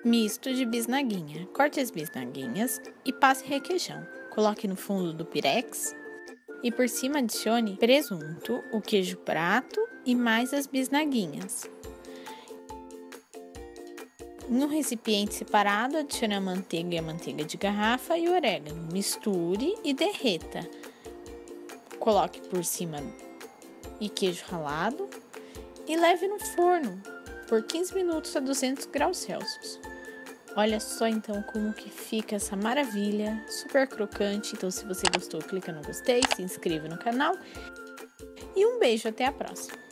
Misto de bisnaguinha. Corte as bisnaguinhas e passe requeijão. Coloque no fundo do pirex e por cima adicione presunto, o queijo prato e mais as bisnaguinhas. Em um recipiente separado, adicione a manteiga de garrafa e o orégano. Misture e derreta. Coloque por cima e queijo ralado e leve no forno por 15 minutos a 200 graus Celsius. Olha só então como que fica essa maravilha, super crocante. Então se você gostou, clica no gostei, se inscreva no canal e um beijo, até a próxima!